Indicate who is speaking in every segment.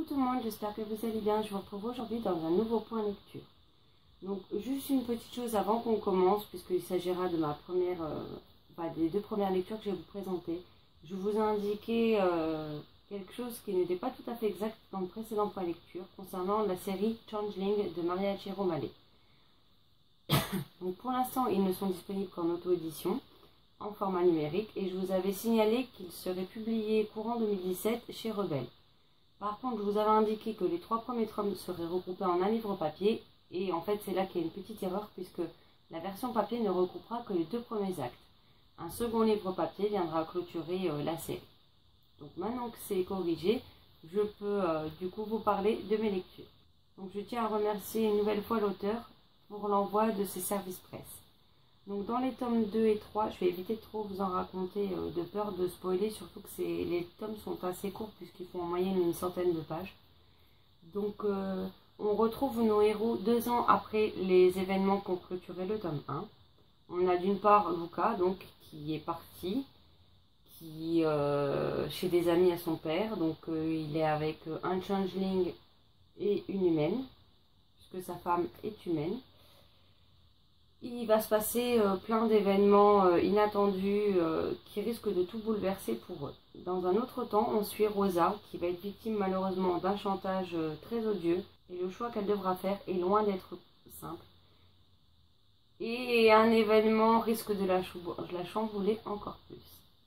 Speaker 1: Coucou tout le monde, j'espère que vous allez bien. Je vous retrouve aujourd'hui dans un nouveau point lecture. Donc juste une petite chose avant qu'on commence, puisqu'il s'agira de ma première, des deux premières lectures que je vais vous présenter. Je vous ai indiqué quelque chose qui n'était pas tout à fait exact dans le précédent point lecture concernant la série Changeling de Maria Chiromale. Donc pour l'instant, ils ne sont disponibles qu'en auto-édition, en format numérique, et je vous avais signalé qu'ils seraient publiés courant 2017 chez Rebelle. Par contre, je vous avais indiqué que les 3 premiers tomes seraient regroupés en un livre papier, et en fait c'est là qu'il y a une petite erreur, puisque la version papier ne regroupera que les 2 premiers actes. Un second livre papier viendra clôturer la série. Donc maintenant que c'est corrigé, je peux du coup vous parler de mes lectures. Donc je tiens à remercier une nouvelle fois l'auteur pour l'envoi de ses services presse. Donc dans les tomes 2 et 3, je vais éviter de trop vous en raconter de peur de spoiler, surtout que les tomes sont assez courts puisqu'ils font en moyenne une centaine de pages. Donc on retrouve nos héros 2 ans après les événements qui ont clôturé le tome 1. On a d'une part Luca, donc, qui est parti, qui chez des amis à son père, donc il est avec un changeling et une humaine, puisque sa femme est humaine. Il va se passer plein d'événements inattendus qui risquent de tout bouleverser pour eux. Dans un autre temps, on suit Rosa, qui va être victime malheureusement d'un chantage très odieux, et le choix qu'elle devra faire est loin d'être simple. Et un événement risque de la chambouler encore plus.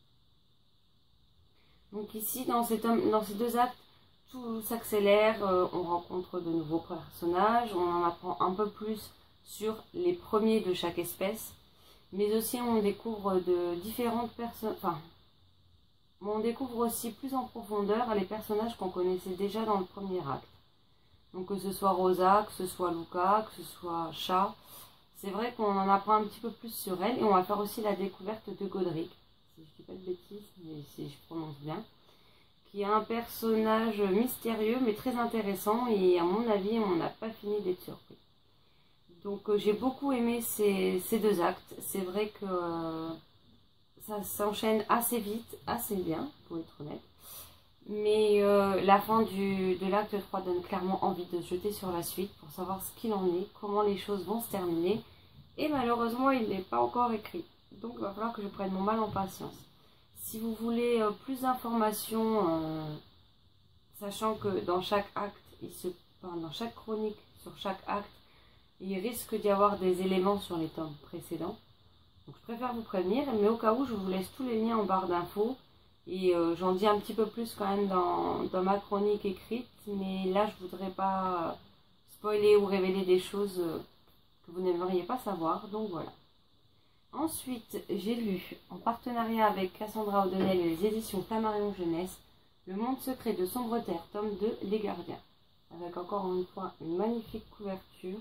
Speaker 1: Donc ici, dans ces 2 actes, tout s'accélère, on rencontre de nouveaux personnages, on en apprend un peu plus sur les premiers de chaque espèce, mais aussi on découvre de différentes personnes, on découvre aussi plus en profondeur les personnages qu'on connaissait déjà dans le premier acte. Donc que ce soit Rosa, que ce soit Luca, que ce soit Chat, c'est vrai qu'on en apprend un petit peu plus sur elle, et on va faire aussi la découverte de Godric, si je dis pas de bêtises, mais si je prononce bien, qui est un personnage mystérieux mais très intéressant, et à mon avis on n'a pas fini d'être surpris. Donc j'ai beaucoup aimé ces 2 actes. C'est vrai que ça s'enchaîne assez vite, assez bien, pour être honnête. Mais la fin de l'acte 3 donne clairement envie de se jeter sur la suite pour savoir ce qu'il en est, comment les choses vont se terminer. Et malheureusement, il n'est pas encore écrit. Donc il va falloir que je prenne mon mal en patience. Si vous voulez plus d'informations, sachant que dans chaque acte, dans chaque chronique, sur chaque acte, il risque d'y avoir des éléments sur les tomes précédents. Donc je préfère vous prévenir, mais au cas où, je vous laisse tous les liens en barre d'infos. Et j'en dis un petit peu plus quand même dans ma chronique écrite. Mais là, je ne voudrais pas spoiler ou révéler des choses que vous n'aimeriez pas savoir. Donc voilà. Ensuite, j'ai lu, en partenariat avec Cassandra O'Donnell et les éditions Flammarion Jeunesse, Le Monde Secret de Sombre Terre, tome 2, Les Gardiens. Avec encore une fois une magnifique couverture.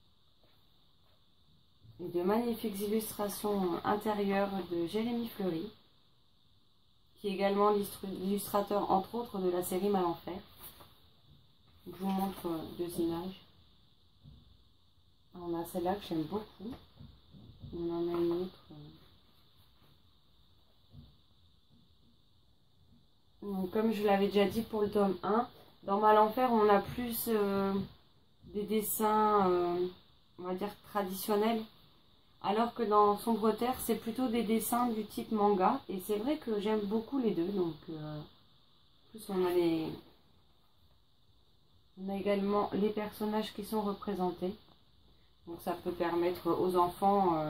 Speaker 1: De magnifiques illustrations intérieures de Jérémy Fleury, qui est également l'illustrateur entre autres de la série Malenfer. Je vous montre 2 images. On a celle-là que j'aime beaucoup. On en a une autre. Donc, comme je l'avais déjà dit pour le tome 1, dans Malenfer on a plus des dessins, on va dire, traditionnels. Alors que dans Sombre Terre, c'est plutôt des dessins du type manga. Et c'est vrai que j'aime beaucoup les deux. Donc, en plus, on a également les personnages qui sont représentés. Donc, ça peut permettre aux enfants,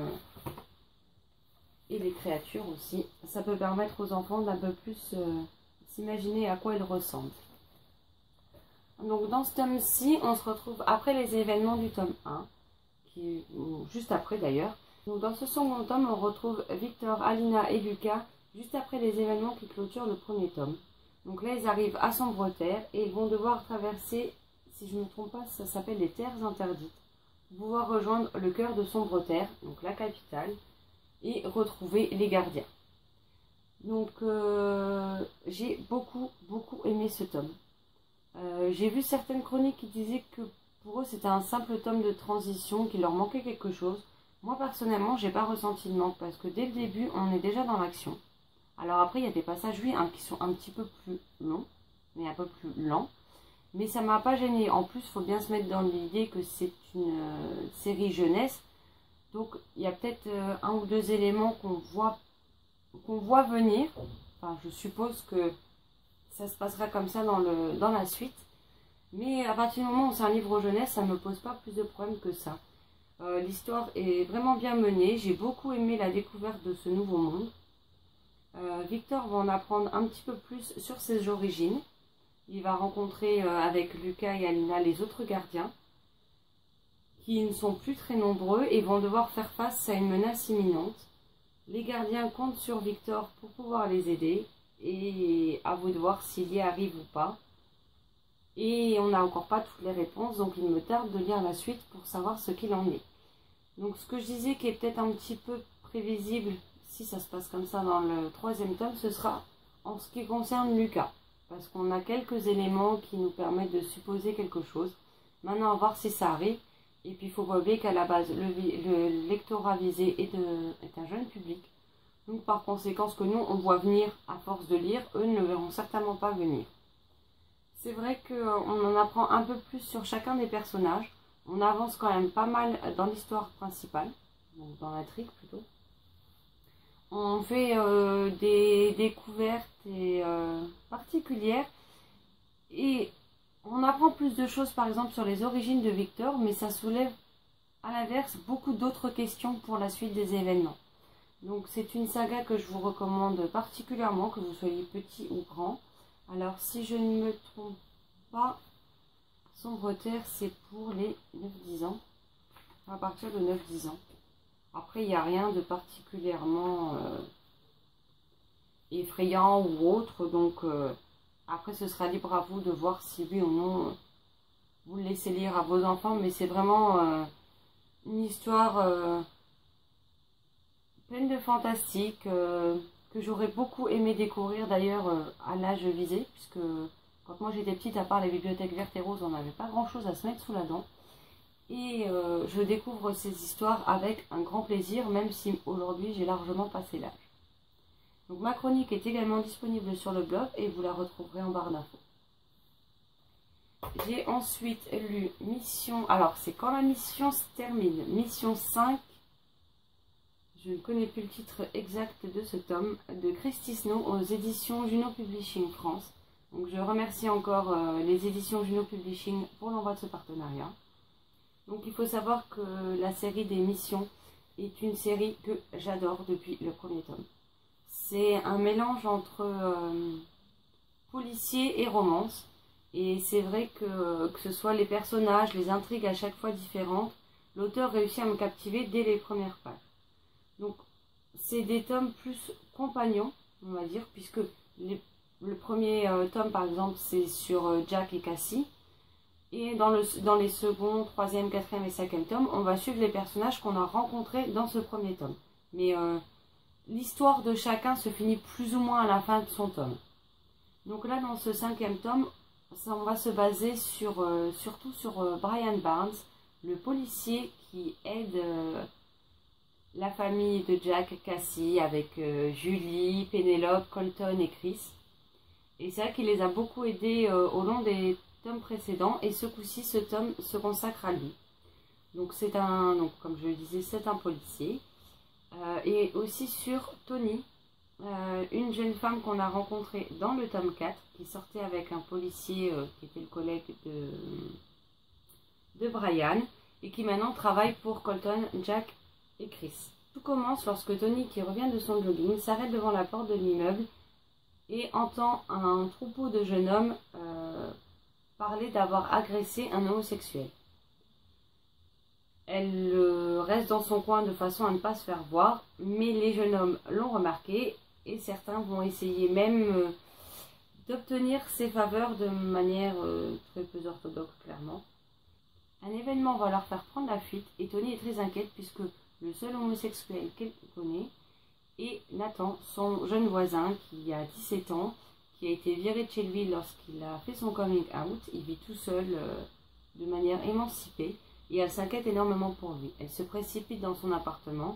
Speaker 1: et les créatures aussi, ça peut permettre aux enfants d'un peu plus s'imaginer à quoi ils ressemblent. Donc, dans ce tome-ci, on se retrouve après les événements du tome 1. Juste après d'ailleurs. Donc dans ce second tome, on retrouve Victor, Alina et Lucas juste après les événements qui clôturent le premier tome. Donc là, ils arrivent à Sombre Terre et ils vont devoir traverser, si je ne me trompe pas, ça s'appelle les Terres Interdites, pour pouvoir rejoindre le cœur de Sombre Terre, donc la capitale, et retrouver les gardiens. Donc j'ai beaucoup aimé ce tome. J'ai vu certaines chroniques qui disaient que pour eux, c'était un simple tome de transition, qu'il leur manquait quelque chose. Moi, personnellement, j'ai pas ressenti le manque, parce que dès le début, on est déjà dans l'action. Alors après, il y a des passages, oui, qui sont un petit peu plus longs, mais un peu plus lents. Mais ça m'a pas gêné. En plus, il faut bien se mettre dans l'idée que c'est une série jeunesse. Donc, il y a peut-être un ou deux éléments qu'on voit venir. Enfin, je suppose que ça se passera comme ça dans la suite. Mais à partir du moment où c'est un livre jeunesse, ça ne me pose pas plus de problèmes que ça. L'histoire est vraiment bien menée. J'ai beaucoup aimé la découverte de ce nouveau monde. Victor va en apprendre un petit peu plus sur ses origines. Il va rencontrer avec Lucas et Alina les autres gardiens qui ne sont plus très nombreux et vont devoir faire face à une menace imminente. Les gardiens comptent sur Victor pour pouvoir les aider et à vous de voir s'il y arrive ou pas. Et on n'a encore pas toutes les réponses, donc il me tarde de lire la suite pour savoir ce qu'il en est. Donc ce que je disais qui est peut-être un petit peu prévisible, si ça se passe comme ça dans le 3e tome, ce sera en ce qui concerne Lucas. Parce qu'on a quelques éléments qui nous permettent de supposer quelque chose. Maintenant, on va voir si ça arrive. Et puis il faut pas oublier qu'à la base, le lectorat visé est un jeune public. Donc par conséquent, ce que nous, on voit venir à force de lire, eux ne le verront certainement pas venir. C'est vrai qu'on en apprend un peu plus sur chacun des personnages. On avance quand même pas mal dans l'histoire principale, donc dans l'intrigue plutôt. On fait des découvertes particulières et on apprend plus de choses par exemple sur les origines de Victor, mais ça soulève à l'inverse beaucoup d'autres questions pour la suite des événements. Donc c'est une saga que je vous recommande particulièrement, que vous soyez petit ou grand. Alors si je ne me trompe pas, Sombre Terre c'est pour les 9-10 ans, à partir de 9-10 ans. Après il n'y a rien de particulièrement effrayant ou autre, donc après ce sera libre à vous de voir si oui ou non vous le laissez lire à vos enfants, mais c'est vraiment une histoire pleine de fantastique, que j'aurais beaucoup aimé découvrir d'ailleurs à l'âge visé, puisque quand moi j'étais petite, à part les bibliothèques vertes et roses, on n'avait pas grand chose à se mettre sous la dent. Et je découvre ces histoires avec un grand plaisir, même si aujourd'hui j'ai largement passé l'âge. Donc ma chronique est également disponible sur le blog et vous la retrouverez en barre d'infos. J'ai ensuite lu Mission... Alors c'est quand la mission se termine. Mission 5. Je ne connais plus le titre exact de ce tome, de Christy Snow aux éditions Juno Publishing France. Donc je remercie encore les éditions Juno Publishing pour l'envoi de ce partenariat. Donc il faut savoir que la série des missions est une série que j'adore depuis le premier tome. C'est un mélange entre policier et romance. Et c'est vrai que ce soit les personnages, les intrigues à chaque fois différentes, l'auteur réussit à me captiver dès les premières pages. Donc c'est des tomes plus compagnons, on va dire, puisque le premier tome par exemple c'est sur Jack et Cassie. Et dans les seconds, troisième, quatrième et cinquième tomes, on va suivre les personnages qu'on a rencontrés dans ce premier tome. Mais l'histoire de chacun se finit plus ou moins à la fin de son tome. Donc là, dans ce 5e tome, on va se baser surtout sur Brian Barnes, le policier qui aide la famille de Jack Cassie avec Julie, Pénélope, Colton et Chris. Et c'est vrai qu'il les a beaucoup aidés au long des tomes précédents, et ce coup-ci, ce tome se consacre à lui. Donc comme je le disais, c'est un policier. Et aussi sur Tony, une jeune femme qu'on a rencontrée dans le tome 4, qui sortait avec un policier qui était le collègue de Brian, et qui maintenant travaille pour Colton, Jack et Chris. Tout commence lorsque Tony, qui revient de son jogging, s'arrête devant la porte de l'immeuble et entend un troupeau de jeunes hommes parler d'avoir agressé un homosexuel. Elle reste dans son coin de façon à ne pas se faire voir, mais les jeunes hommes l'ont remarqué et certains vont essayer même d'obtenir ses faveurs de manière très peu orthodoxe, clairement. Un événement va leur faire prendre la fuite et Tony est très inquiète puisque le seul homosexuel qu'elle connaît est Nathan, son jeune voisin qui a 17 ans, qui a été viré de chez lui lorsqu'il a fait son coming out. Il vit tout seul de manière émancipée et elle s'inquiète énormément pour lui. Elle se précipite dans son appartement,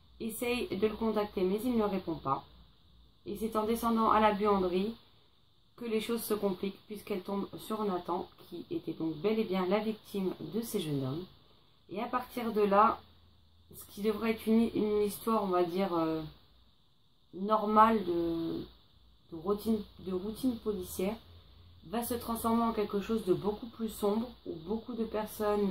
Speaker 1: essaye de le contacter mais il ne répond pas. Et c'est en descendant à la buanderie que les choses se compliquent puisqu'elle tombe sur Nathan, qui était donc bel et bien la victime de ces jeunes hommes. Et à partir de là, ce qui devrait être une histoire, on va dire, normale de routine policière, va se transformer en quelque chose de beaucoup plus sombre, où beaucoup de personnes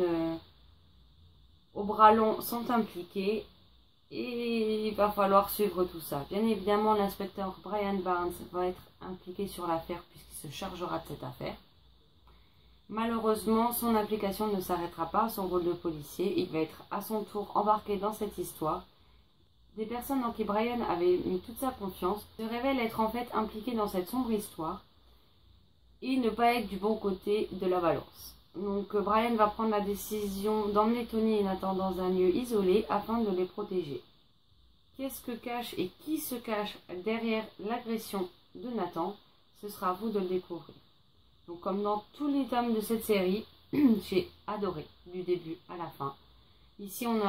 Speaker 1: au bras long sont impliquées, et il va falloir suivre tout ça. Bien évidemment, l'inspecteur Brian Barnes va être impliqué sur l'affaire puisqu'il se chargera de cette affaire. Malheureusement, son implication ne s'arrêtera pas à son rôle de policier. Il va être à son tour embarqué dans cette histoire. Des personnes en qui Brian avait mis toute sa confiance se révèlent être en fait impliquées dans cette sombre histoire et ne pas être du bon côté de la balance. Donc Brian va prendre la décision d'emmener Tony et Nathan dans un lieu isolé afin de les protéger. Qu'est-ce que cache et qui se cache derrière l'agression de Nathan? Ce sera à vous de le découvrir. Donc comme dans tous les tomes de cette série, j'ai adoré du début à la fin. Ici on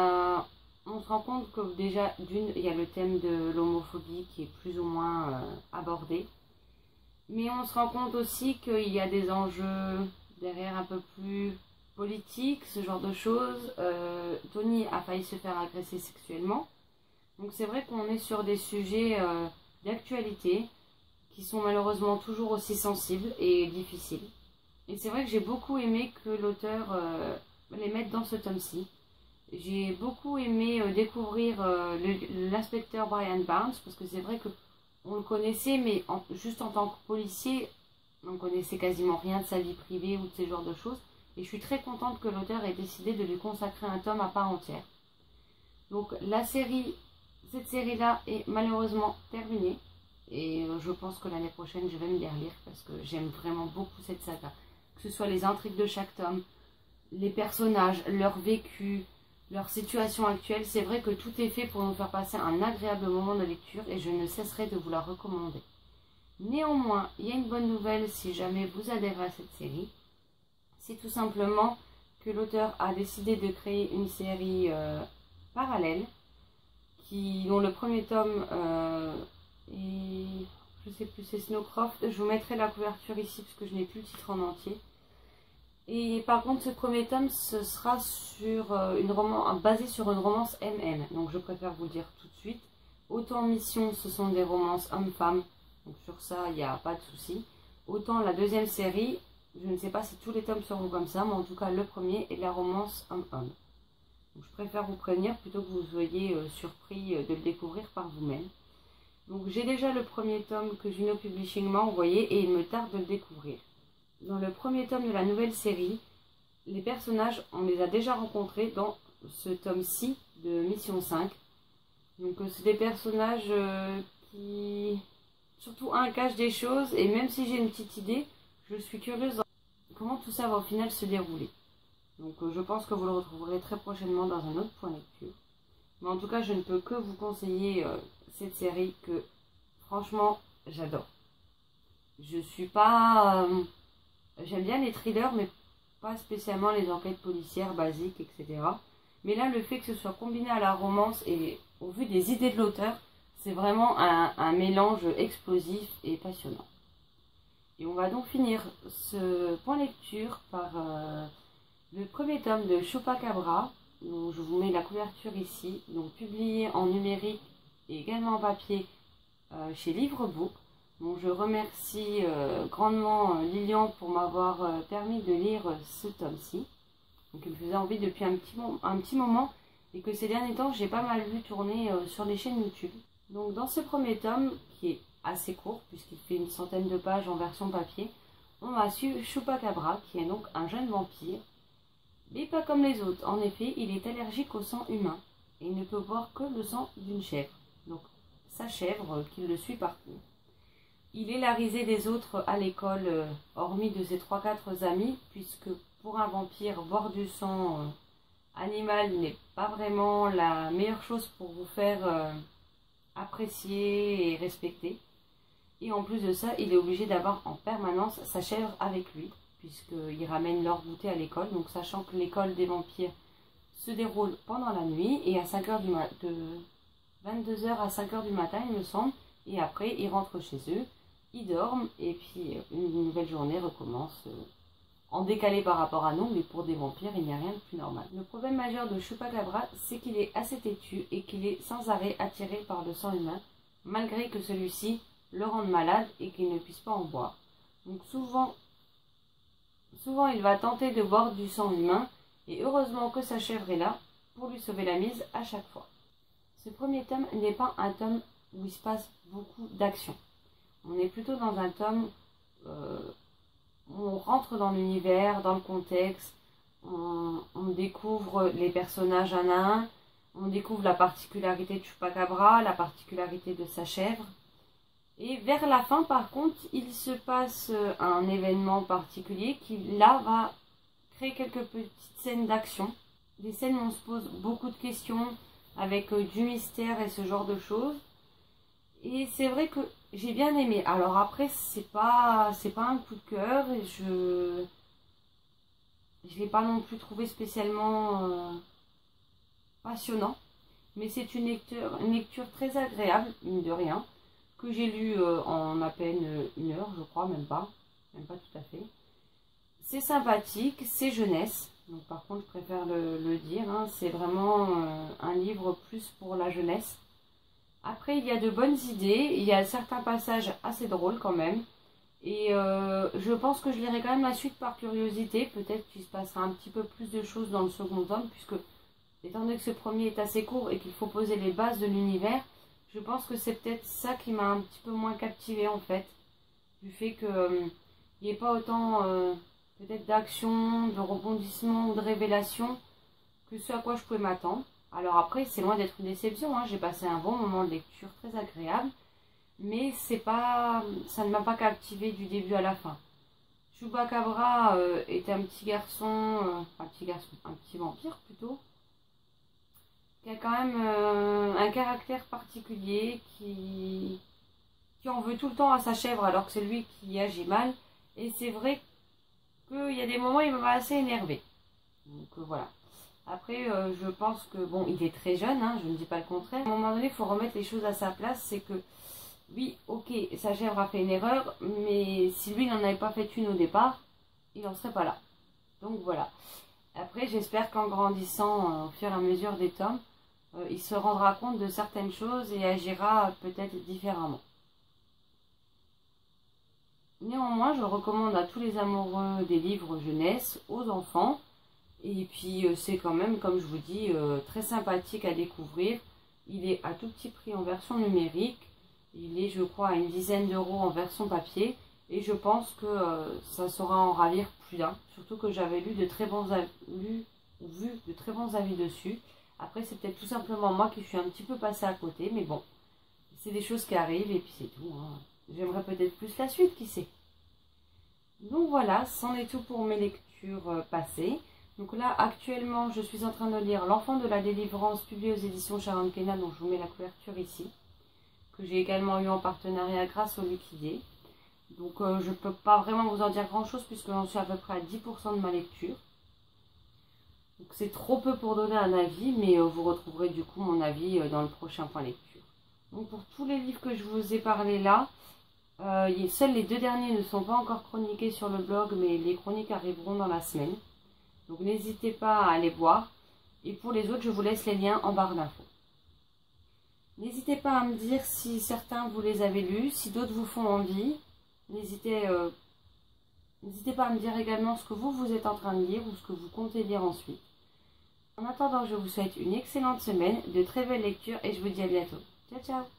Speaker 1: se rend compte que déjà d'une, il y a le thème de l'homophobie qui est plus ou moins abordé. Mais on se rend compte aussi qu'il y a des enjeux derrière un peu plus politiques, ce genre de choses. Tony a failli se faire agresser sexuellement. Donc c'est vrai qu'on est sur des sujets d'actualité qui sont malheureusement toujours aussi sensibles et difficiles. Et c'est vrai que j'ai beaucoup aimé que l'auteur les mette dans ce tome-ci. J'ai beaucoup aimé découvrir l'inspecteur Brian Barnes, parce que c'est vrai qu'on le connaissait, mais juste en tant que policier, on connaissait quasiment rien de sa vie privée ou de ce genre de choses. Et je suis très contente que l'auteur ait décidé de lui consacrer un tome à part entière. Donc cette série-là est malheureusement terminée. Et je pense que l'année prochaine, je vais me les relire parce que j'aime vraiment beaucoup cette saga. Que ce soit les intrigues de chaque tome, les personnages, leur vécu, leur situation actuelle. C'est vrai que tout est fait pour nous faire passer un agréable moment de lecture et je ne cesserai de vous la recommander. Néanmoins, il y a une bonne nouvelle si jamais vous adhérez à cette série. C'est tout simplement que l'auteur a décidé de créer une série parallèle dont le premier tome et je sais plus, c'est Snowcroft. Je vous mettrai la couverture ici parce que je n'ai plus le titre en entier. Et par contre, ce premier tome, ce sera sur basé sur une romance MM. Donc je préfère vous le dire tout de suite. Autant Mission, ce sont des romances hommes-femmes. Donc sur ça, il n'y a pas de souci. Autant la deuxième série, je ne sais pas si tous les tomes seront comme ça, mais en tout cas le premier est la romance homme-homme. Donc je préfère vous prévenir plutôt que vous soyez surpris de le découvrir par vous-même. Donc j'ai déjà le premier tome que Juno Publishing m'a envoyé et il me tarde de le découvrir. Dans le premier tome de la nouvelle série, les personnages, on les a déjà rencontrés dans ce tome-ci de Mission 5. Donc c'est des personnages qui, surtout un, cachent des choses et même si j'ai une petite idée, je suis curieuse de comment tout ça va au final se dérouler. Donc je pense que vous le retrouverez très prochainement dans un autre point lecture. Mais en tout cas, je ne peux que vous conseiller cette série que, franchement, j'adore. Je suis pas... j'aime bien les thrillers, mais pas spécialement les enquêtes policières basiques, etc. Mais là, le fait que ce soit combiné à la romance et au vu des idées de l'auteur, c'est vraiment un mélange explosif et passionnant. Et on va donc finir ce point lecture par le premier tome de Chupacabra. Donc, je vous mets la couverture ici, donc publié en numérique et également en papier chez Livrebook. Donc, je remercie grandement Lilian pour m'avoir permis de lire ce tome-ci. Donc il me faisait envie depuis un petit moment et que ces derniers temps j'ai pas mal vu tourner sur les chaînes YouTube. Donc dans ce premier tome, qui est assez court puisqu'il fait une centaine de pages en version papier, on va suivre Chupacabra qui est donc un jeune vampire. Mais pas comme les autres, en effet, il est allergique au sang humain et il ne peut boire que le sang d'une chèvre. Donc sa chèvre qui le suit partout. Il est la risée des autres à l'école, hormis de ses 3-4 amis, puisque pour un vampire, boire du sang animal n'est pas vraiment la meilleure chose pour vous faire apprécier et respecter. Et en plus de ça, il est obligé d'avoir en permanence sa chèvre avec lui, puisqu'il ramène leur goûter à l'école. Donc sachant que l'école des vampires se déroule pendant la nuit et à 5h de 22h à 5h du matin, il me semble. Et après, ils rentrent chez eux, ils dorment et puis une nouvelle journée recommence en décalé par rapport à nous, mais pour des vampires, il n'y a rien de plus normal. Le problème majeur de Chupacabra, c'est qu'il est assez têtu et qu'il est sans arrêt attiré par le sang humain, malgré que celui-ci le rende malade et qu'il ne puisse pas en boire. Donc souvent il va tenter de boire du sang humain, et heureusement que sa chèvre est là pour lui sauver la mise à chaque fois. Ce premier tome n'est pas un tome où il se passe beaucoup d'action. On est plutôt dans un tome où on rentre dans l'univers, dans le contexte, on découvre les personnages un à un, on découvre la particularité de Chupacabra, la particularité de sa chèvre. Et vers la fin, par contre, il se passe un événement particulier qui, là, va créer quelques petites scènes d'action. Des scènes où on se pose beaucoup de questions, avec du mystère et ce genre de choses. Et c'est vrai que j'ai bien aimé. Alors après, c'est pas un coup de cœur, et je l'ai pas non plus trouvé spécialement passionnant. Mais c'est une lecture très agréable, mine de rien, que j'ai lu en à peine 1 heure, je crois, même pas tout à fait. C'est sympathique, c'est jeunesse, donc par contre je préfère le dire, hein, c'est vraiment un livre plus pour la jeunesse. Après il y a de bonnes idées, il y a certains passages assez drôles quand même, et je pense que je lirai quand même la suite par curiosité, peut-être qu'il se passera un petit peu plus de choses dans le second tome, puisque étant donné que ce premier est assez court et qu'il faut poser les bases de l'univers, je pense que c'est peut-être ça qui m'a un petit peu moins captivée en fait. Du fait qu'il n'y ait pas autant peut-être d'action, de rebondissement ou de révélation que ce à quoi je pouvais m'attendre. Alors après, c'est loin d'être une déception, hein. J'ai passé un bon moment de lecture très agréable, mais ça ne m'a pas captivée du début à la fin. Chupacabra était un petit garçon, un petit vampire plutôt, qui a quand même un caractère particulier, qui en veut tout le temps à sa chèvre alors que c'est lui qui agit mal. Et c'est vrai qu'il y a des moments où il m'a assez énervé. Donc voilà. Après, je pense que, bon, il est très jeune, hein, je ne dis pas le contraire. À un moment donné, il faut remettre les choses à sa place. C'est que, oui, ok, sa chèvre a fait une erreur, mais si lui n'en avait pas fait une au départ, il n'en serait pas là. Donc voilà. Après, j'espère qu'en grandissant, au fur et à mesure des tomes, il se rendra compte de certaines choses et agira peut-être différemment. Néanmoins, je recommande à tous les amoureux des livres jeunesse, aux enfants. Et puis, c'est quand même, comme je vous dis, très sympathique à découvrir. Il est à tout petit prix en version numérique. Il est, je crois, à une dizaine d'euros en version papier. Et je pense que ça saura en ravir plus d'un. Surtout que j'avais lu de très bons vu de très bons avis dessus. Après, c'est peut-être tout simplement moi qui suis un petit peu passée à côté. Mais bon, c'est des choses qui arrivent et puis c'est tout, hein. J'aimerais peut-être plus la suite, qui sait. Donc voilà, c'en est tout pour mes lectures passées. Donc là, actuellement, je suis en train de lire L'Enfant de la Délivrance, publié aux éditions Sharon Kena, dont je vous mets la couverture ici, que j'ai également eu en partenariat grâce au Liquidé. Donc je ne peux pas vraiment vous en dire grand-chose, puisque j'en suis à peu près à 10% de ma lecture. Donc c'est trop peu pour donner un avis, mais vous retrouverez du coup mon avis dans le prochain point lecture. Donc pour tous les livres que je vous ai parlé là, seuls les 2 derniers ne sont pas encore chroniqués sur le blog, mais les chroniques arriveront dans la semaine. Donc n'hésitez pas à aller voir. Et pour les autres, je vous laisse les liens en barre d'infos. N'hésitez pas à me dire si certains vous les avez lus, si d'autres vous font envie. N'hésitez pas à me dire également ce que vous êtes en train de lire ou ce que vous comptez lire ensuite. En attendant, je vous souhaite une excellente semaine, de très belles lectures et je vous dis à bientôt. Ciao, ciao!